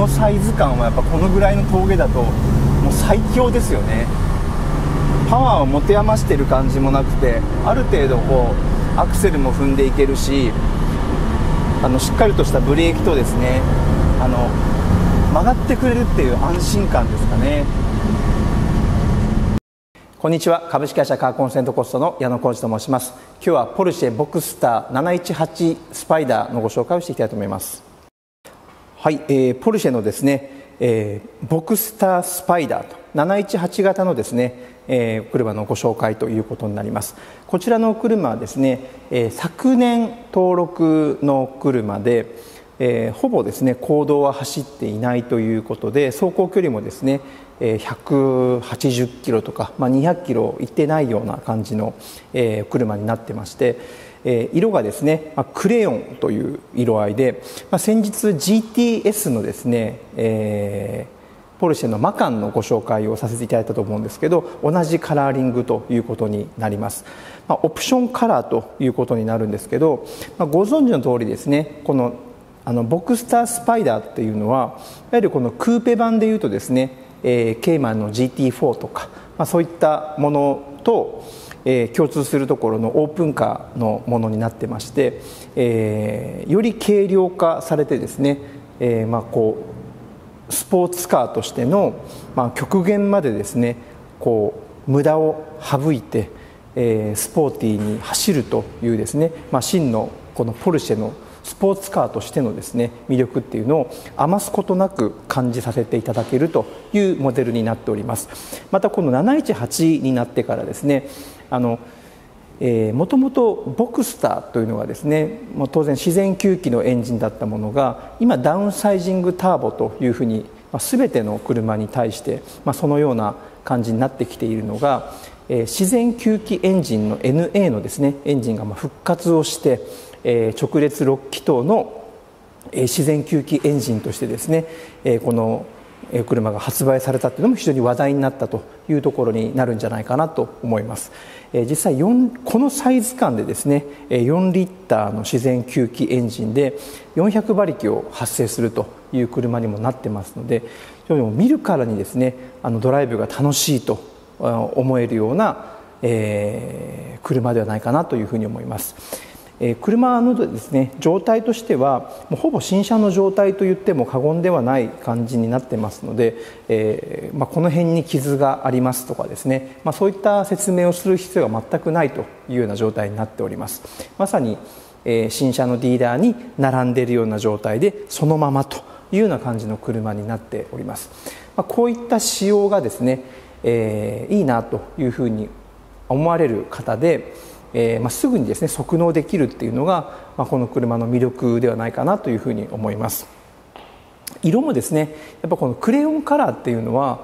のサイズ感はやっぱこのぐらいの峠だともう最強ですよね。パワーを持て余してる感じもなくて、ある程度こうアクセルも踏んでいけるし、しっかりとしたブレーキとですね、曲がってくれるっていう安心感ですかね。こんにちは、株式会社カーコンセントコストの矢野浩二と申します。今日はポルシェボクスター718スパイダーのご紹介をしていきたいと思います。はい、ポルシェのですね、ボクスタースパイダーと718型のですね、車のご紹介ということになります。こちらの車はですね、昨年登録の車で、ほぼですね公道は走っていないということで、走行距離もですね180キロとか、200キロ行ってないような感じの、車になってまして、色がですねクレヨンという色合いで、先日 GTS のですね、ポルシェのマカンのご紹介をさせていただいたと思うんですけど、同じカラーリングということになります。オプションカラーということになるんですけど、ご存知の通りですね、このボクスタースパイダーっていうのは、いわゆるこのクーペ版でいうとですね、ケイマンの GT4 とか、そういったものと、共通するところのオープンカーのものになってまして、より軽量化されてですね、こうスポーツカーとしての、極限までですねこう無駄を省いて、スポーティーに走るというですね、真のこのポルシェのスポーツカーとしてのですね魅力っていうのを余すことなく感じさせていただけるというモデルになっております。またこの718になってからですね、もともとボクスターというのがですね、当然自然吸気のエンジンだったものが、今ダウンサイジングターボというふうに、全ての車に対して、そのような感じになってきているのが、自然吸気エンジンの NA のですねエンジンが復活をして、直列6気筒の自然吸気エンジンとしてですね、この車が発売されたというのも非常に話題になったというところになるんじゃないかなと思います。実際このサイズ感でですね4リッターの自然吸気エンジンで400馬力を発生するという車にもなってますので、見るからにですねドライブが楽しいと思えるような、車ではないかなというふうに思います。車のですね状態としてはもうほぼ新車の状態と言っても過言ではない感じになってますので、この辺に傷がありますとかですね、そういった説明をする必要が全くないというような状態になっております。まさに、新車のディーラーに並んでいるような状態でそのままというような感じの車になっております。こういった仕様がですね、いいなというふうに思われる方で、すぐにですね即納できるっていうのが、この車の魅力ではないかなというふうに思います。色もですねやっぱこのクレヨンカラーっていうのは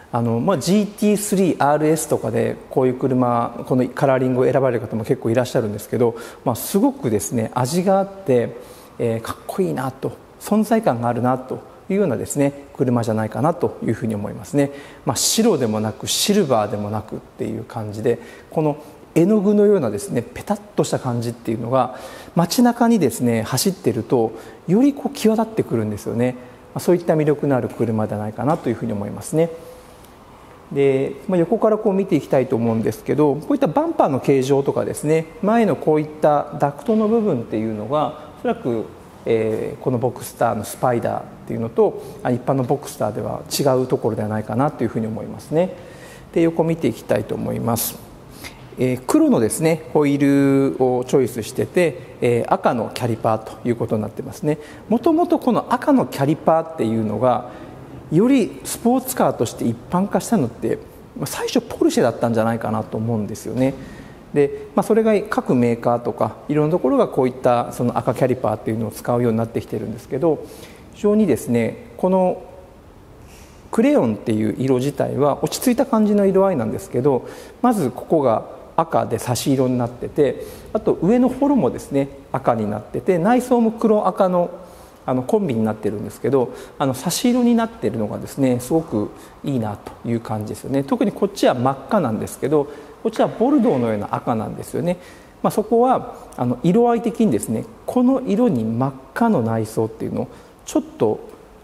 GT3RS とかでこういう車このカラーリングを選ばれる方も結構いらっしゃるんですけど、すごくですね味があって、かっこいいなと存在感があるなというようなですね車じゃないかなというふうに思いますね。白でもなくシルバーでもなくっていう感じで、この絵の具のようなですねペタッとした感じっていうのが街中にですね走っているとより際立ってくるんですよね。そういった魅力のある車じゃないかなというふうに思いますね。で、横から見ていきたいと思うんですけど、こういったバンパーの形状とかですね、前のこういったダクトの部分っていうのがおそらく、このボクスターのスパイダーっていうのと一般のボクスターでは違うところではないかなというふうに思いますね。で、横見ていきたいと思います。黒のですねホイールをチョイスしてて、赤のキャリパーということになってますね。もともとこの赤のキャリパーっていうのがよりスポーツカーとして一般化したのって最初ポルシェだったんじゃないかなと思うんですよね。で、それが各メーカーとかいろんなところがこういったその赤キャリパーっていうのを使うようになってきてるんですけど、非常にですねこのクレヨンっていう色自体は落ち着いた感じの色合いなんですけど、まずここが赤で差し色になってて、あと上のホロもですね赤になってて、内装も黒赤のコンビになってるんですけど、差し色になってるのがですねすごくいいなという感じですよね。特にこっちは真っ赤なんですけど、こっちはボルドーのような赤なんですよね。そこは色合い的にですねこの色に真っ赤の内装っていうのをちょっと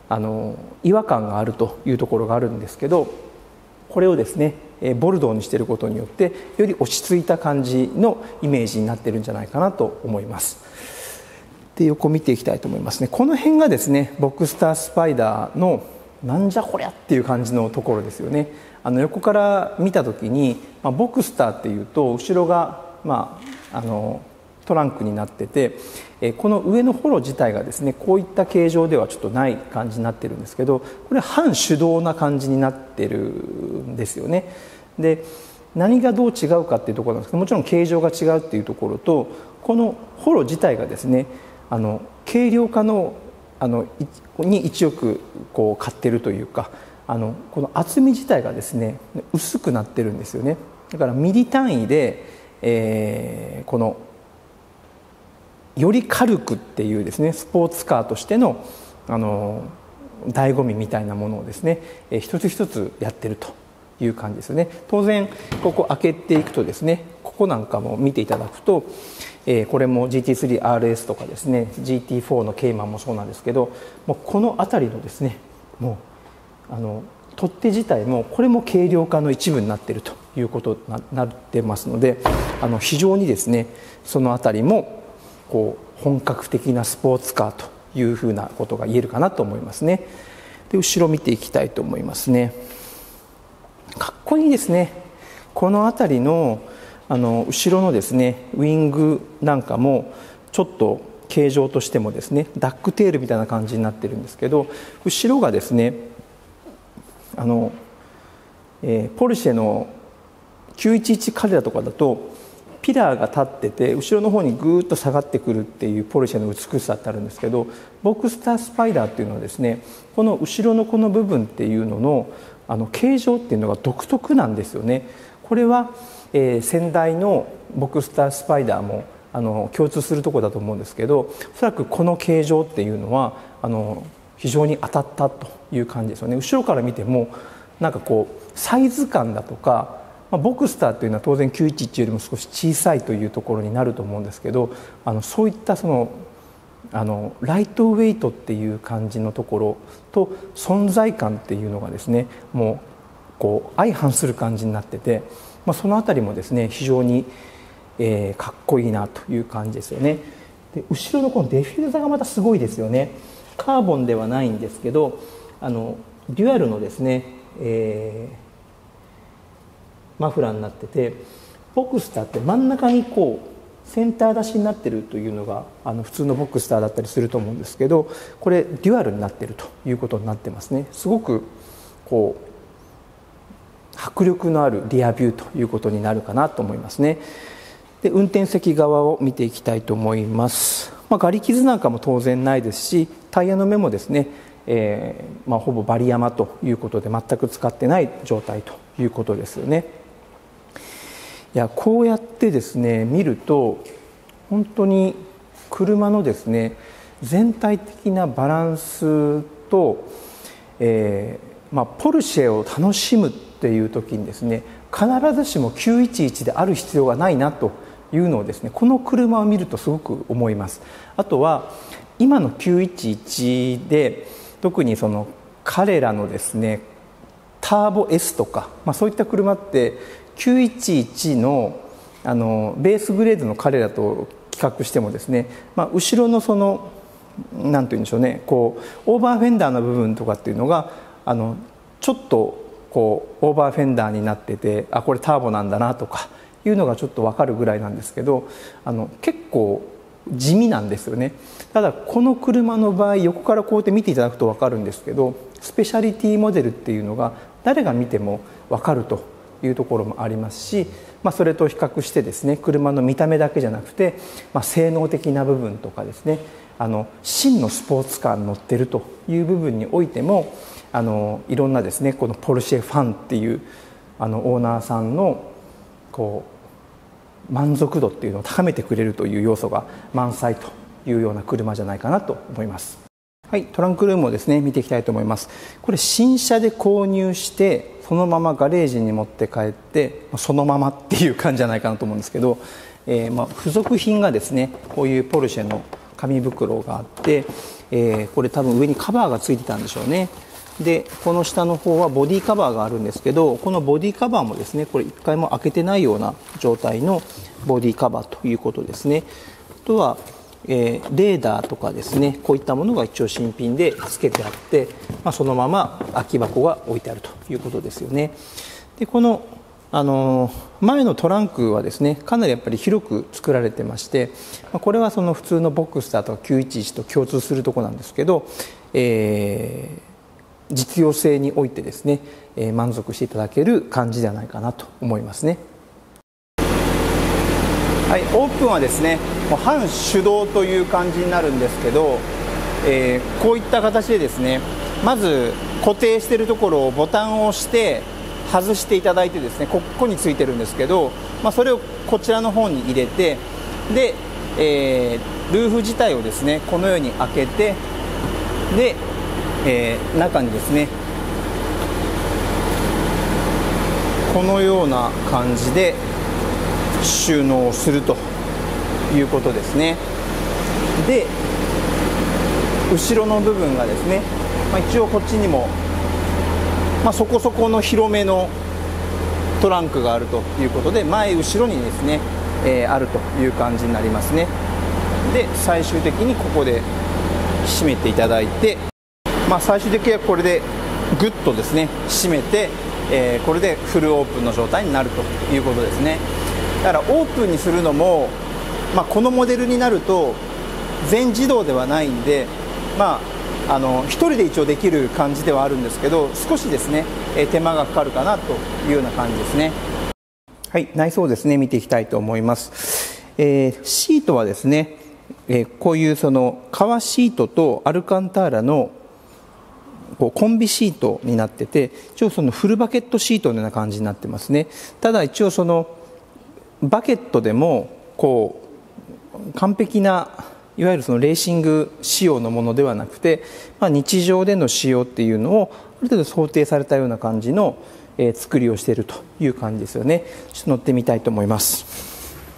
違和感があるというところがあるんですけど、これをですねボルドーにしていることによってより落ち着いた感じのイメージになっているんじゃないかなと思います。で、横見ていきたいと思いますね。この辺がですねボクスタースパイダーのなんじゃこりゃっていう感じのところですよね。横から見た時に、ボクスターっていうと後ろが、トランクになってて、この上のホロ自体がですねこういった形状ではちょっとない感じになってるんですけど、これは半手動な感じになってるんですよね。で、何がどう違うかっていうところなんですけど、もちろん形状が違うっていうところと、このホロ自体がですね軽量化のに一億こう買ってるというか、この厚み自体がですね薄くなってるんですよね。だからミリ単位で、このより軽くっていうですねスポーツカーとしての醍醐味みたいなものをですね、一つ一つやってるという感じですよね。当然ここ開けていくとですね、ここなんかも見ていただくと、これも GT3RS とかですね GT4 のケイマンもそうなんですけど、もうこの辺りのですねもう取っ手自体もこれも軽量化の一部になっているということになってますので、非常にですねその辺りもこう本格的なスポーツカーというふうなことが言えるかなと思いますね。で、後ろ見ていきたいと思いますね。かっこいいですね。この辺りの後ろのですねウィングなんかもちょっと形状としてもですねダックテールみたいな感じになってるんですけど、後ろがですねポルシェの911カレラとかだとピラーが立ってて後ろの方にぐーっと下がってくるっていうポルシェの美しさってあるんですけど、ボクスタースパイダーっていうのはですねこの後ろのこの部分っていうのの形状っていうのが独特なんですよね。これは先代のボクスタースパイダーも共通するところだと思うんですけど、おそらくこの形状っていうのは非常に当たったという感じですよね。後ろから見てもなんかこうサイズ感だとか、ボクスターというのは当然911よりも少し小さいというところになると思うんですけど、そういったそのライトウェイトっていう感じのところと存在感っていうのがですねもうこう相反する感じになってて、そのあたりもですね非常に、かっこいいなという感じですよね。で、後ろのこのデフューザーがまたすごいですよね。カーボンではないんですけどデュアルのですね、マフラーになってて、ボクスターって真ん中にこうセンター出しになってるというのが普通のボクスターだったりすると思うんですけど、これデュアルになってるということになってますね。すごくこう迫力のあるリアビューということになるかなと思いますね。で、運転席側を見ていきたいと思います。ガリ傷なんかも当然ないですし、タイヤの目もですね、ほぼバリヤマということで全く使ってない状態ということですよね。いや、こうやってですね見ると本当に車のですね全体的なバランスと、ポルシェを楽しむっていう時にですね必ずしも911である必要がないなというのをですねこの車を見るとすごく思います。あとは今の911で特にその彼らのですねターボ S とか、そういった車って911のベースグレードの彼らと比較してもですね、後ろのそのなんていうんでしょうね、こうオーバーフェンダーの部分とかっていうのがちょっとこうオーバーフェンダーになってて、これターボなんだなとかいうのがちょっと分かるぐらいなんですけど、結構地味なんですよね。ただこの車の場合横からこうやって見ていただくと分かるんですけど、スペシャリティモデルっていうのが誰が見ても分かるというところもありますし、それと比較してですね車の見た目だけじゃなくて、性能的な部分とかですね真のスポーツカーに乗っているという部分においてもいろんなですねこのポルシェファンっていうオーナーさんのこう満足度っていうのを高めてくれるという要素が満載というような車じゃないかなと思います。はい、トランクルームをですね見ていきたいと思います。これ新車で購入してそのままガレージに持って帰ってそのままっていう感じじゃないかなと思うんですけど、付属品がですねこういうポルシェの紙袋があって、これ多分上にカバーがついてたんでしょうね。でこの下の方はボディカバーがあるんですけど、このボディカバーもですね、これ一回も開けてないような状態のボディカバーということですね。あとはレーダーとかですね、こういったものが一応新品で付けてあって、そのまま空き箱が置いてあるということですよね。でこの前のトランクはですね、かなりやっぱり広く作られてまして、これはその普通のボクスターとか911と共通するところなんですけど、実用性においてですね、満足していただける感じではないかなと思いますね。はい、オープンはですね、もう半手動という感じになるんですけど、こういった形でですね、まず固定しているところをボタンを押して外していただいてですね、ここについてるんですけど、それをこちらの方に入れて、で、ルーフ自体をですね、このように開けて、で、中にですね、このような感じで収納するということですね。で後ろの部分がですね、一応こっちにも、そこそこの広めのトランクがあるということで、前後ろにですね、あるという感じになりますね。で最終的にここで閉めていただいて、最終的にはこれでグッとですね閉めて、これでフルオープンの状態になるということですね。だからオープンにするのも、このモデルになると全自動ではないんで、一人で一応できる感じではあるんですけど、少しですね手間がかかるかなというような感じですね。はい、内装をですね見ていきたいと思います。シートはですね、こういうその革シートとアルカンターラのコンビシートになってて、一応そのフルバケットシートのような感じになってますね。ただ一応そのバケットでもこう完璧ないわゆるそのレーシング仕様のものではなくて、日常での使用っていうのをある程度想定されたような感じの、作りをしているという感じですよね。ちょっと乗ってみたいと思います。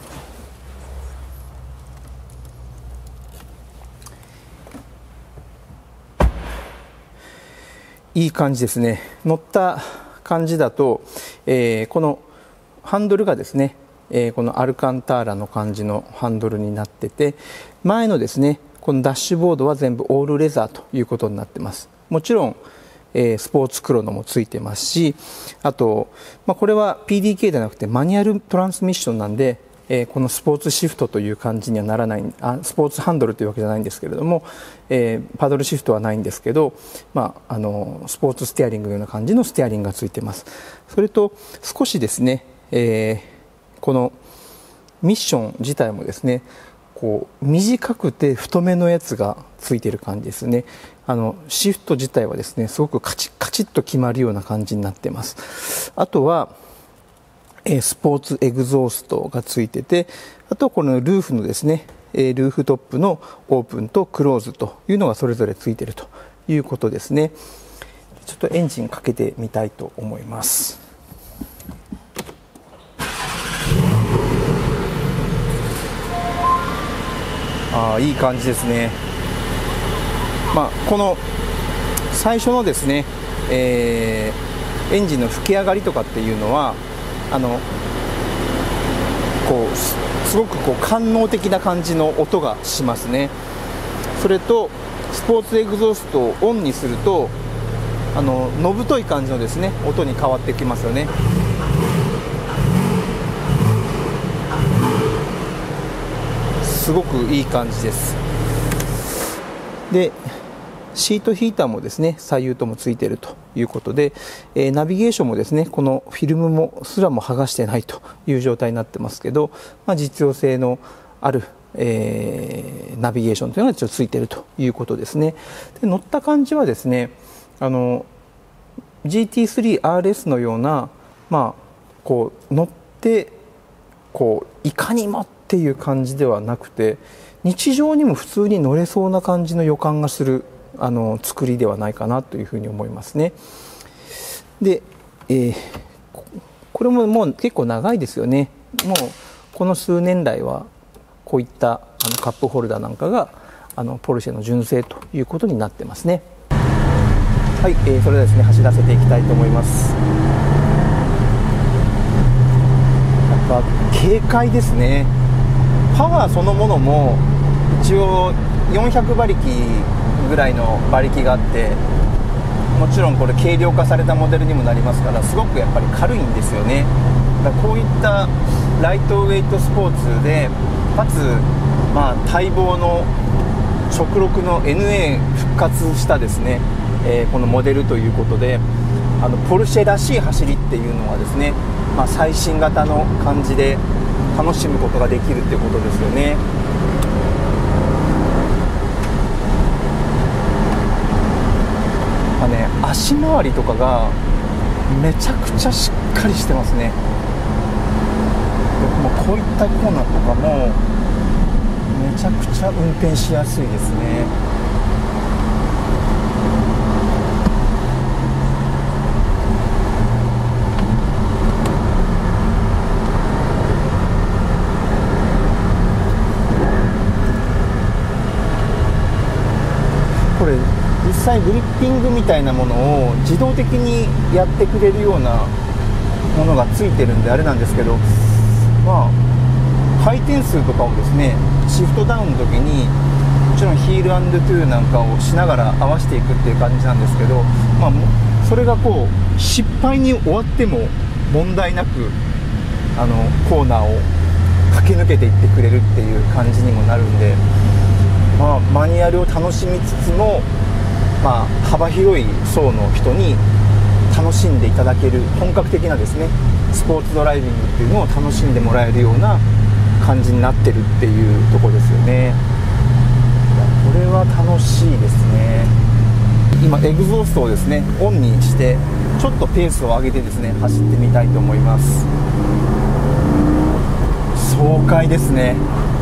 いい感じですね。乗った感じだと、このハンドルがですね、このアルカンターラの感じのハンドルになってて、前のですねこのダッシュボードは全部オールレザーということになってます。もちろん、スポーツクロノもついてますし、あと、これは PDK ではなくてマニュアルトランスミッションなんで、このスポーツシフトという感じにはならない、スポーツハンドルというわけじゃないんですけれども、パドルシフトはないんですけど、スポーツステアリングのような感じのステアリングがついてます。それと少しですね、このミッション自体もですね、こう短くて太めのやつがついている感じですね。シフト自体はですねすごくカチッカチッと決まるような感じになってます。あとはスポーツエグゾーストがついてて、あとこのルーフのですねルーフトップのオープンとクローズというのがそれぞれついているということですね。ちょっとエンジンかけてみたいと思います。いい感じですね。この最初のですね、エンジンの吹き上がりとかっていうのはすごく官能的な感じの音がしますね。それとスポーツエグゾーストをオンにするとのぶとい感じのですね音に変わってきますよね。すごくいい感じです。でシートヒーターもですね左右ともついているということで、ナビゲーションもですねこのフィルムもすらも剥がしてないという状態になってますけど、実用性のある、ナビゲーションというのが一応ついているということですね。で乗った感じはですねGT3RS のような、こう乗っていかにもっていう感じではなくて、日常にも普通に乗れそうな感じの予感がする作りではないかなというふうに思いますね。で、これももう結構長いですよね。もうこの数年来はこういったカップホルダーなんかがポルシェの純正ということになってますね。はい、それではですね走らせていきたいと思います。やっぱ軽快ですね。パワーそのものも一応400馬力ぐらいの馬力があって、もちろんこれ軽量化されたモデルにもなりますから、すごくやっぱり軽いんですよね。だからこういったライトウェイトスポーツでかつ、待望の直録の NA 復活したですね、このモデルということで、ポルシェらしい走りっていうのはですね、最新型の感じで楽しむことができるっていうことですよね。足回りとかがめちゃくちゃしっかりしてますね。もうこういったコーナーとかもめちゃくちゃ運転しやすいですね。これ実際グリッピングみたいなものを自動的にやってくれるようなものがついてるんであれなんですけど、回転数とかをですねシフトダウンの時にもちろんヒール&トゥーなんかをしながら合わせていくっていう感じなんですけど、それがこう失敗に終わっても問題なくコーナーを駆け抜けていってくれるっていう感じにもなるんで、マニュアルを楽しみつつも、幅広い層の人に楽しんでいただける本格的なですねスポーツドライビングっていうのを楽しんでもらえるような感じになってるっていうところですよね。これは楽しいですね。今エグゾーストをですねオンにしてちょっとペースを上げてですね走ってみたいと思います。爽快ですね。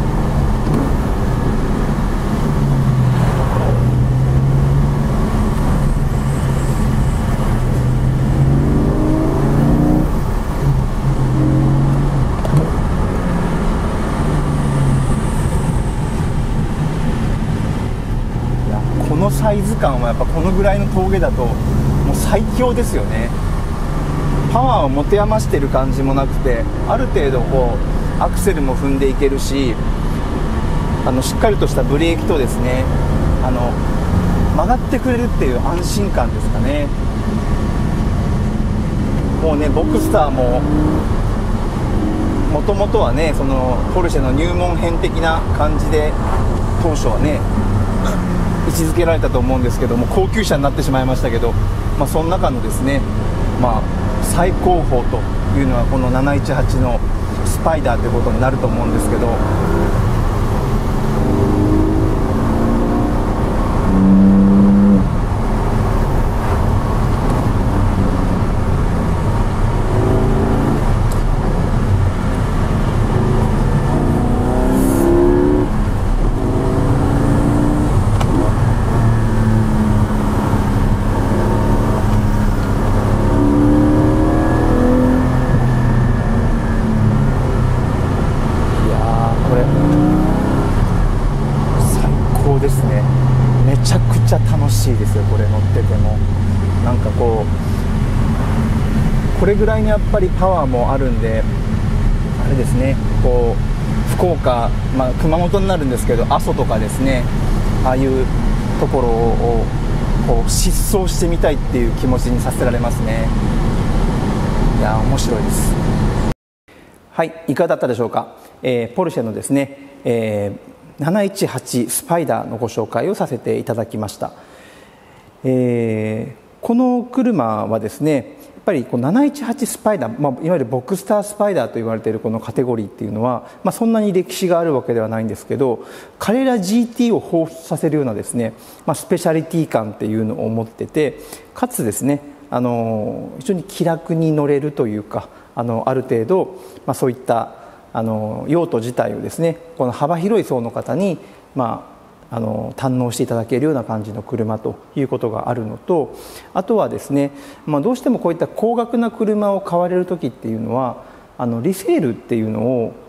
このサイズ感はやっぱこのぐらいの峠だともう最強ですよね。パワーを持て余してる感じもなくて、ある程度こうアクセルも踏んでいけるし、しっかりとしたブレーキとですね曲がってくれるっていう安心感ですかね。もうねボクスターももともとはねそのポルシェの入門編的な感じで当初はね位置づけられたと思うんですけども、高級車になってしまいましたけど、その中のですね、最高峰というのはこの718のスパイダーということになると思うんですけど、ですね。めちゃくちゃ楽しいですよ、これ乗ってても。なんかこうこれぐらいのやっぱりパワーもあるんで、あれですね、こう福岡、熊本になるんですけど阿蘇とかですね、ああいうところをこう疾走してみたいっていう気持ちにさせられますね。いや面白いです。はい、いかがだったでしょうか。ポルシェのですね、718スパイダーのご紹介をさせていただきました。この車はですね、やっぱりこう718スパイダー、いわゆるボクスタースパイダーと言われているこのカテゴリーっていうのは、そんなに歴史があるわけではないんですけど、彼ら GT を彷彿させるようなですね、スペシャリティ感っていうのを持ってて、かつですね、非常に気楽に乗れるというか、ある程度、そういった用途自体をですね、この幅広い層の方に、堪能していただけるような感じの車ということがあるのと、あとはですね、どうしてもこういった高額な車を買われる時っていうのはリセールっていうのを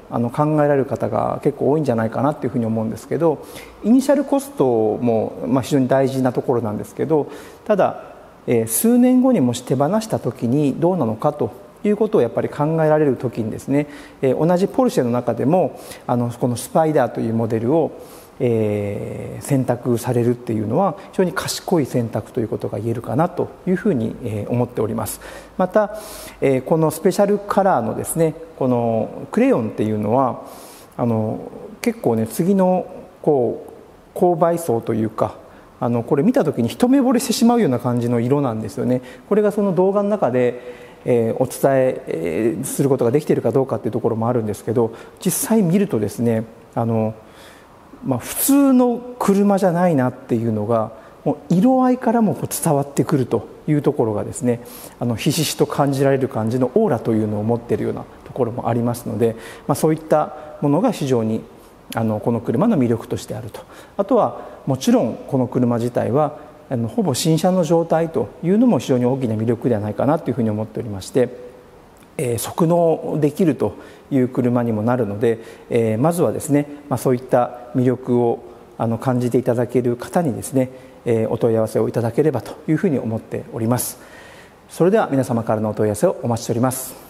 考えられる方が結構多いんじゃないかなというふうに思うんですけど、イニシャルコストも非常に大事なところなんですけど、ただ数年後にもし手放した時にどうなのかということをやっぱり考えられる時にですね、同じポルシェの中でもこのスパイダーというモデルを選択されるっていうのは非常に賢い選択ということが言えるかなというふうに思っております。またこのスペシャルカラーのですね、このクレヨンっていうのは結構ね、次の購買層というかこれ見た時に一目惚れしてしまうような感じの色なんですよね。これがその動画の中でお伝えすることができているかどうかというところもあるんですけど、実際見るとですね、普通の車じゃないなっていうのがもう色合いからも伝わってくるというところがですね、ひしひしと感じられる感じのオーラというのを持っているようなところもありますので、そういったものが非常にこの車の魅力としてあると。あとはもちろんこの車自体はほぼ新車の状態というのも非常に大きな魅力ではないかなというふうに思っておりまして、即納できるという車にもなるので、まずはですね、そういった魅力を感じていただける方にですね、お問い合わせをいただければというふうに思っております。それでは皆様からのお問い合わせをお待ちしております。